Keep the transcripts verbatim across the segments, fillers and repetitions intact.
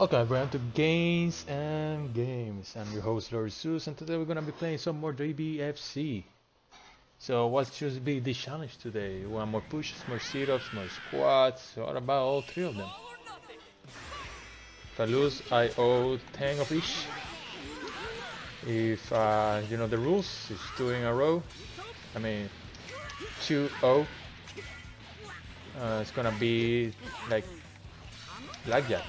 Welcome everyone to Gainz and Games. I'm your host Lord Seuss, and today we're gonna be playing some more D B F Z. So what should be the challenge today? One more pushes, more sit-ups, more squats. What about all three of them? If I lose, I owe ten of each. If uh, you know the rules, it's two in a row. I mean, two oh. Uh, it's gonna be like blackjack.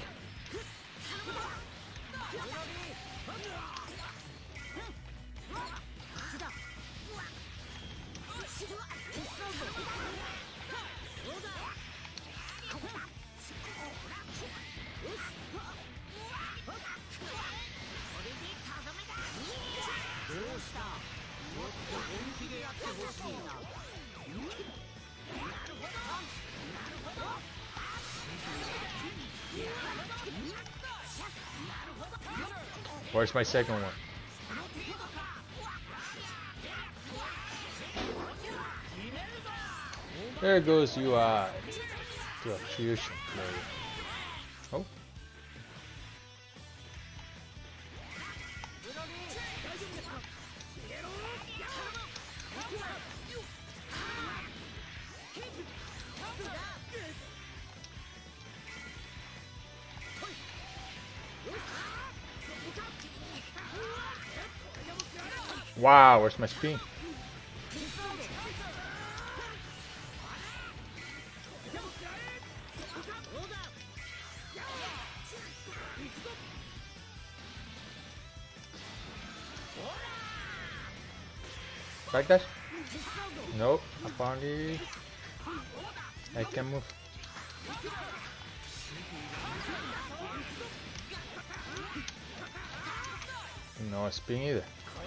Where's my second one? There goes U I to a fusion player. Oh. Wow, where's my spin? Like that? Nope, apparently I can move. No spin either.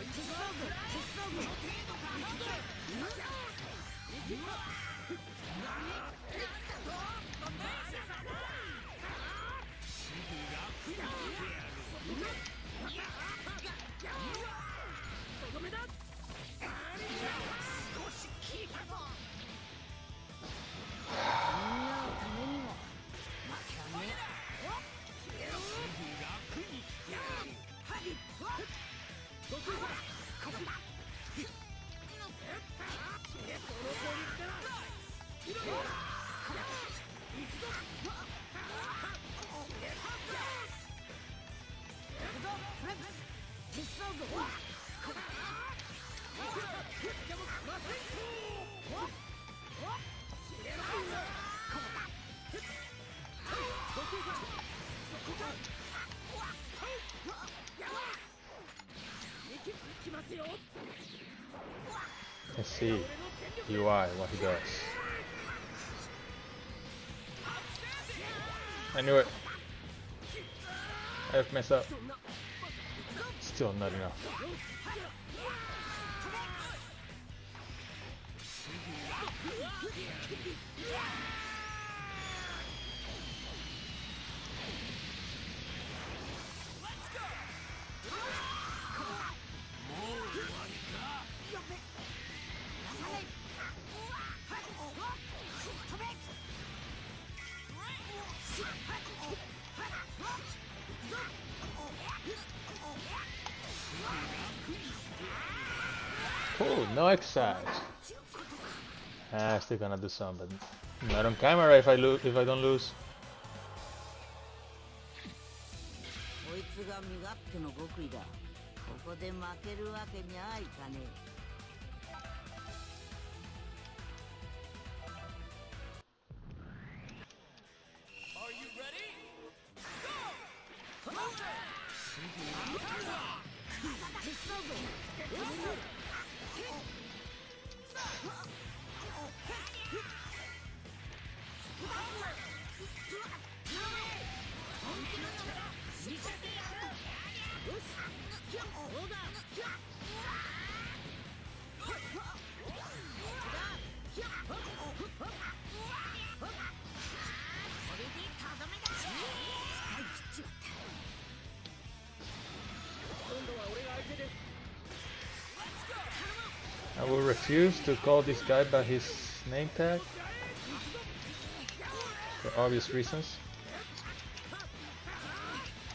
Let's see U I what he does. I knew it. I've messed up. Still not enough. Oh, no exercise. Ah, still gonna do some, but not on camera if I lose. If I don't lose. Are you ready? Go! I will refuse to call this guy by his name tag for obvious reasons.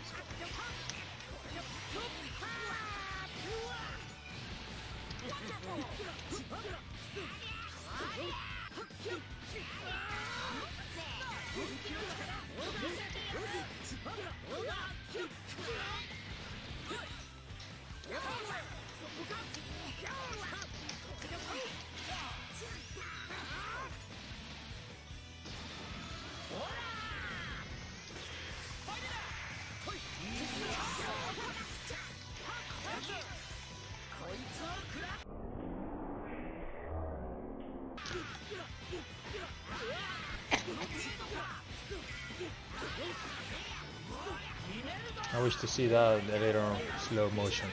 I wish to see that a little slow motion.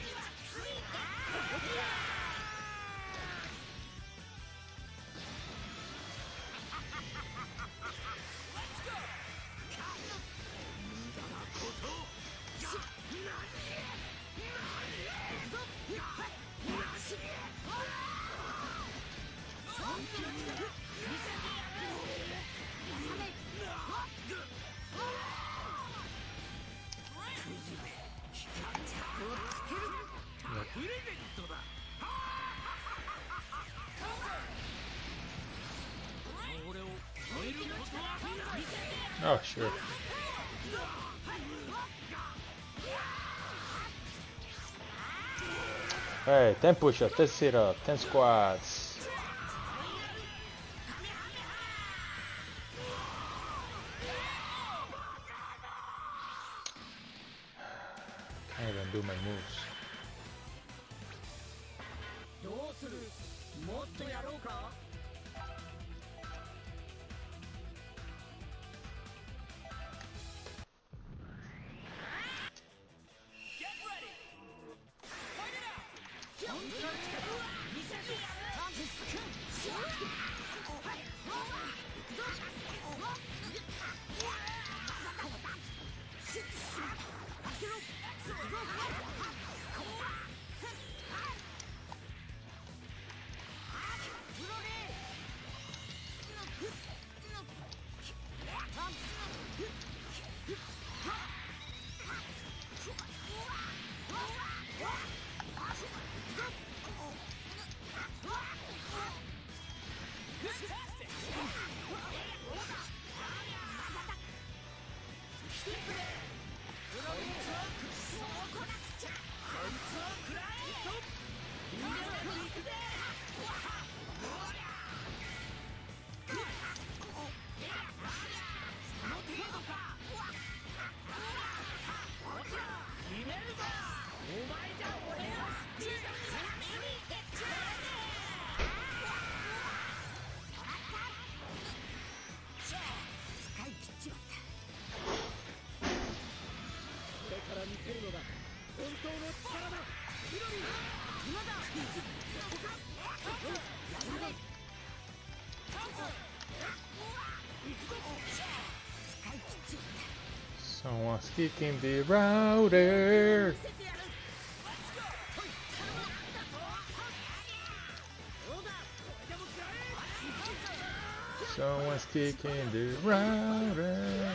Oh, sure. Alright, ten push-ups, ten sit-ups, ten squats. Can't even do my moves. Someone's kicking the router. Someone's kicking the router.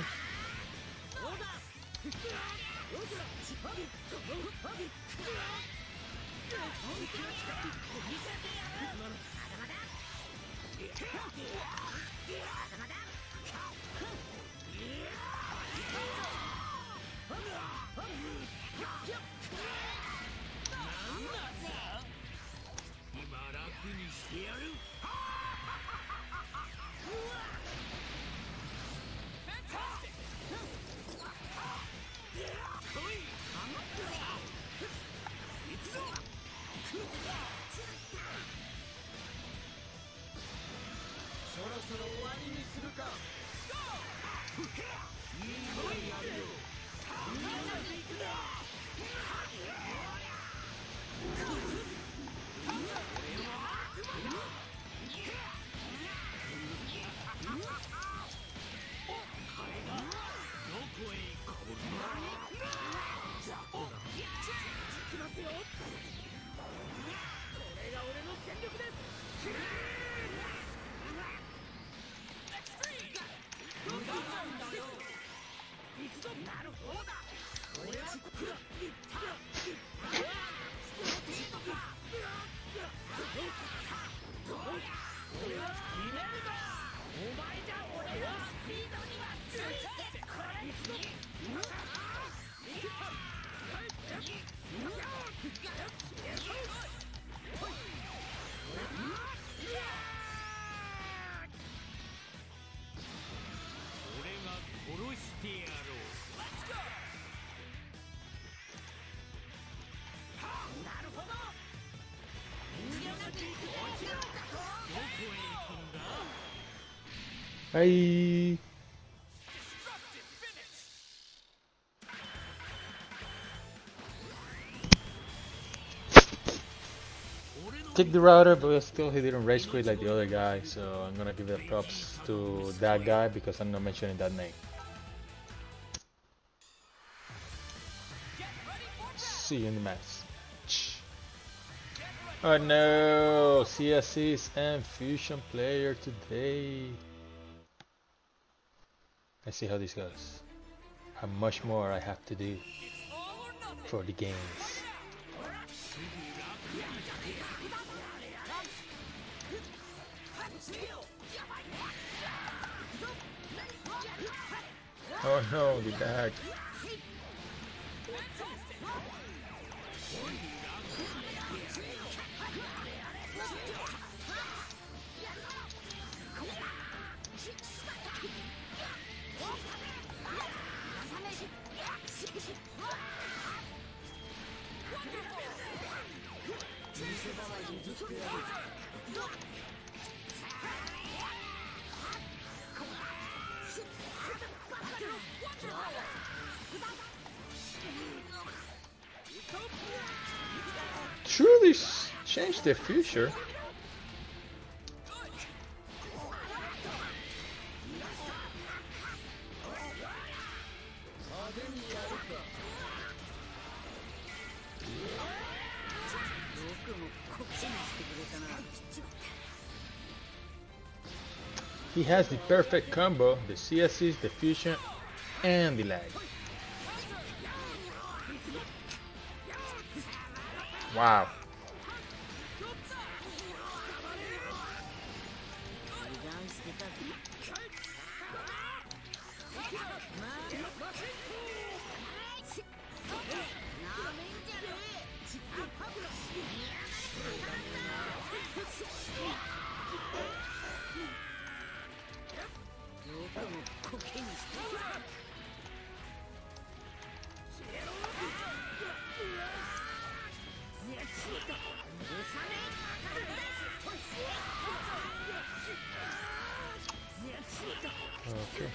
Hey. Kick the router, but still he didn't rage quit like the other guy, so I'm gonna give the props to that guy because I'm not mentioning that name. See you in the match. Oh no, C S Cs and Fusion player today. Let's see how this goes. How much more I have to do for the games. Oh no, the bag. Truly changed the future. He has the perfect combo, the C S Cs, the fusion, and the lag. Wow. Okay.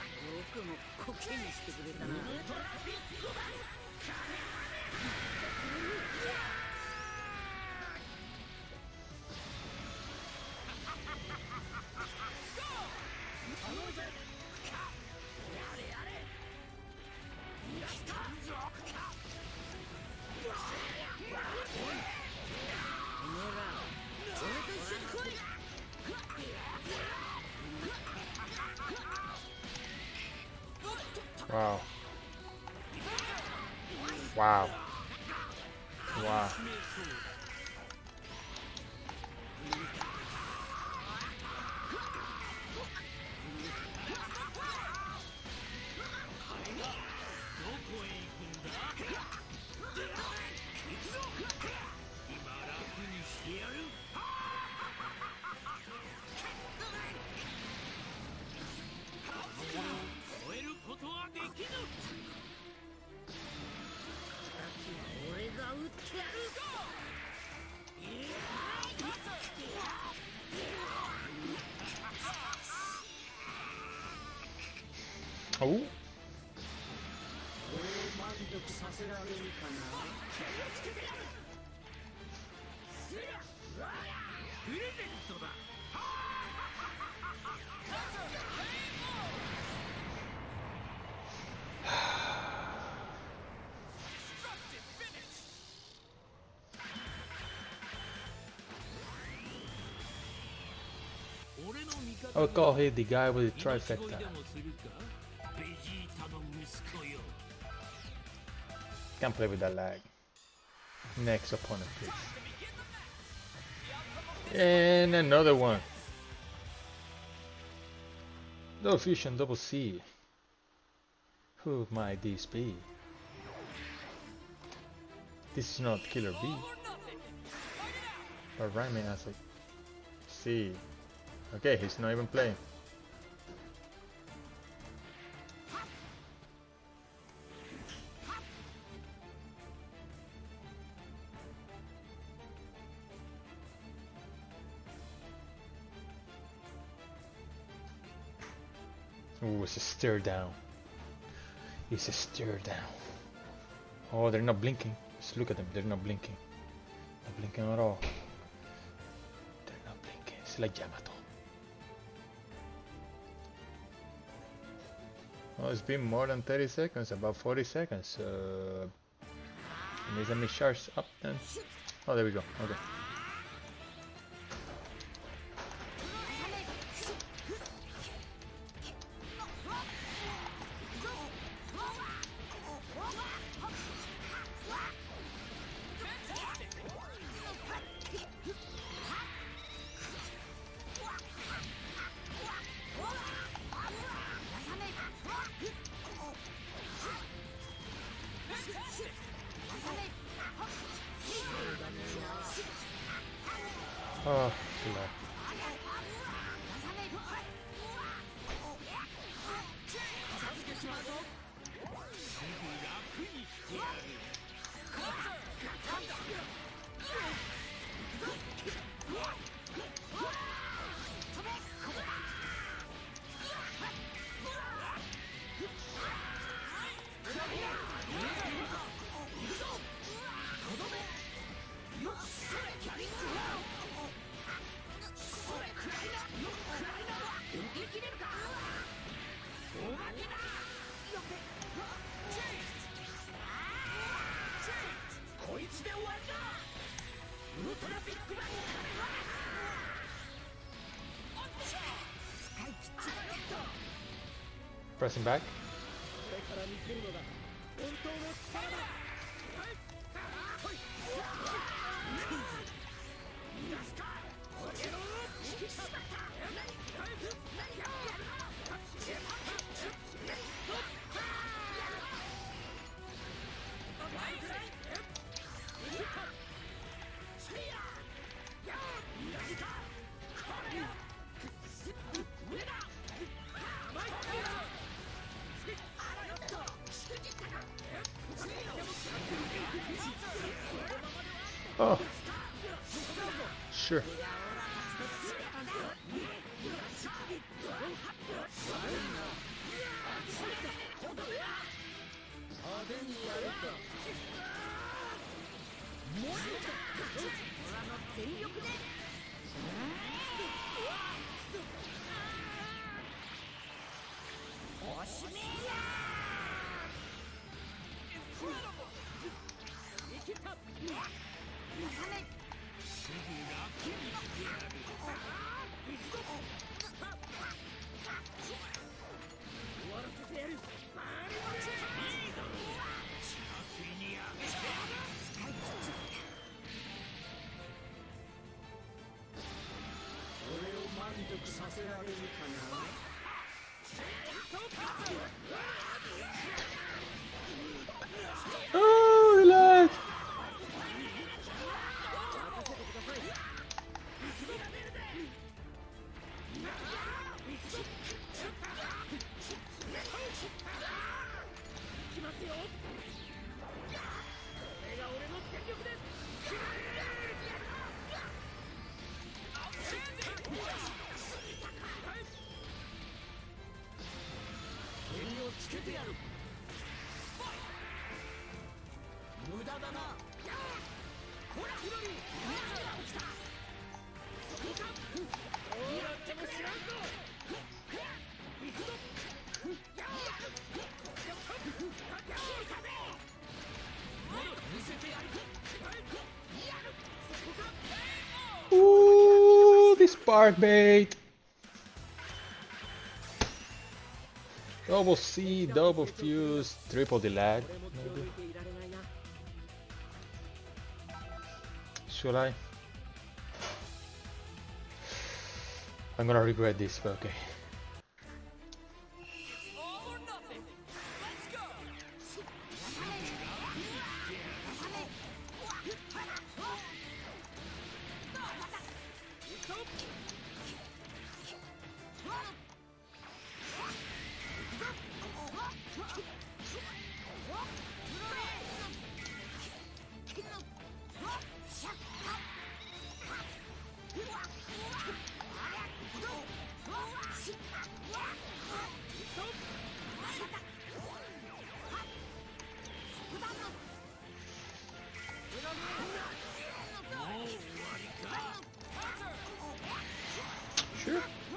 Wow. Wow. Wow. Oh. I would call him the guy with the trifecta. Can't play with that lag. Next opponent, please. And another one. Double fusion, double C. Who might this be? This is not Killer B. But Rhyme has like C. Okay, he's not even playing. Ooh, it's a stare down. It's a stare down. Oh, they're not blinking. Just look at them. They're not blinking. Not blinking at all. They're not blinking. It's like Yamato. Oh, it's been more than thirty seconds. About forty seconds. Uh, needs a charge up then. Oh, there we go. Okay. Oh, no. Pressing back. Oh, sure. Oh, relax. Ooh, this spark bait. Double C, double fuse, triple delag. Maybe. Should I? I'm gonna regret this, but okay. Sure.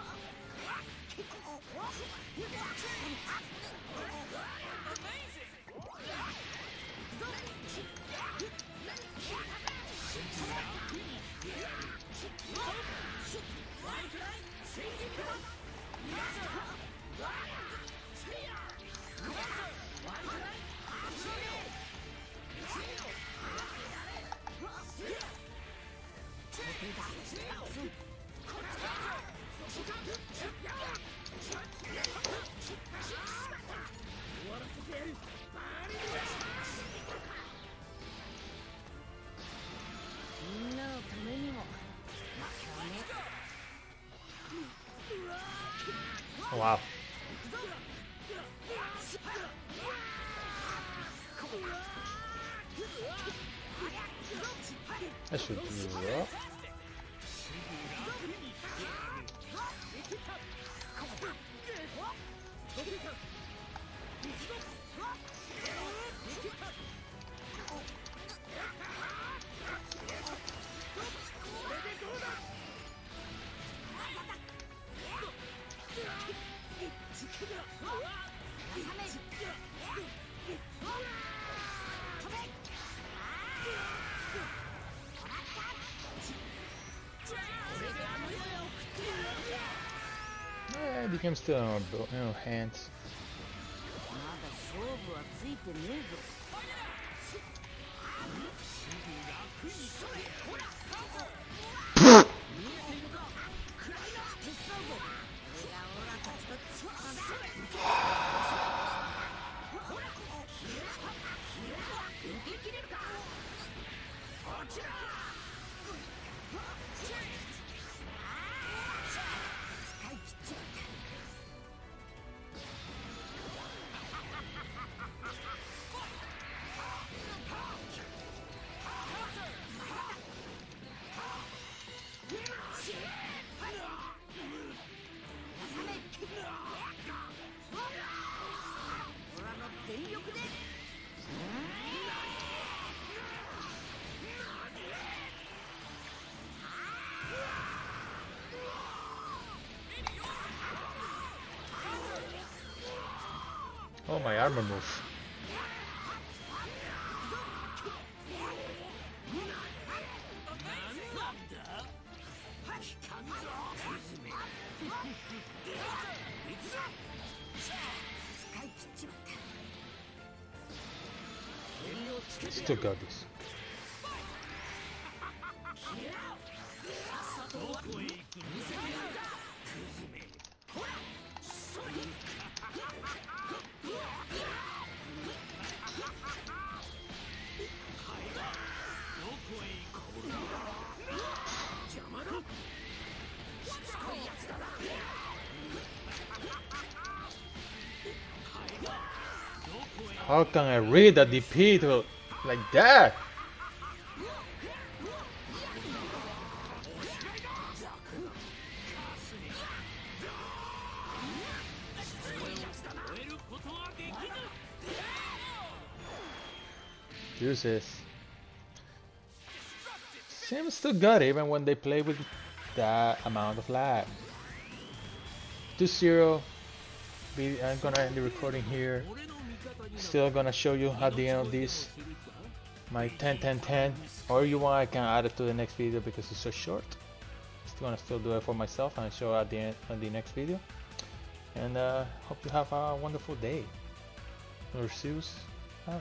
Oh, wow. That should do well. Eh, the game's still in our bo- in our hands. Oh, my armor move. Still got this. How can I read a D P to like that? Deuces. Seems to good even when they play with that amount of lag. two zero. I'm gonna end the recording here. Still gonna show you at the end of this my ten ten ten, or you want I can add it to the next video because it's so short. Still gonna still do it for myself and show at the end at the next video. And uh, hope you have a wonderful day. Lord Zeus out.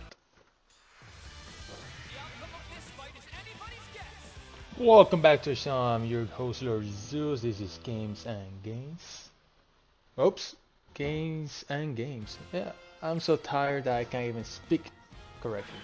Welcome back to Sham, your host Lord Zeus. This is Games and Games. Oops, Games and Games. Yeah, I'm so tired that I can't even speak correctly.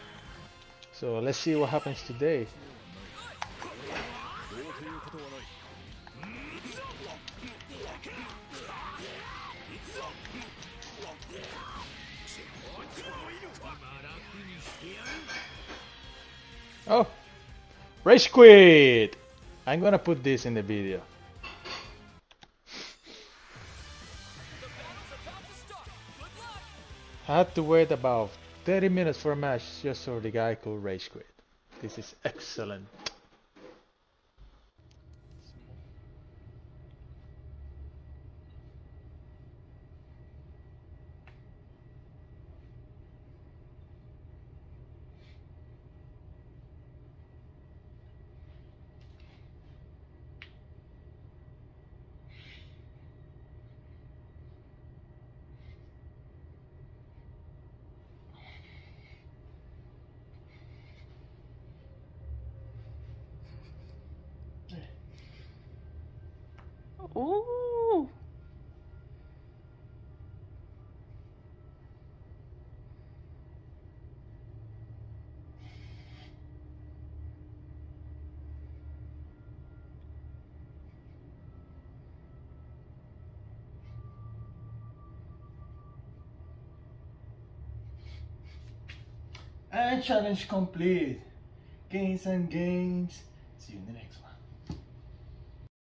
So let's see what happens today. Oh, Rage Quit! I'm gonna put this in the video. I had to wait about thirty minutes for a match just so the guy could Rage Quit. This is excellent. Ooh. And challenge complete. Gains and gains. See you in the next one.